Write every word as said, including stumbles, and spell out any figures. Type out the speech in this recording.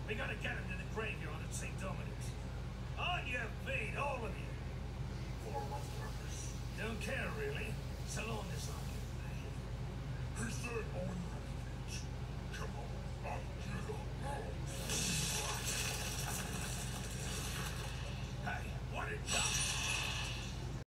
We gotta get him to the graveyard at Saint Dominic's. On your feet, all of you. For what purpose? Don't care, really. So long, this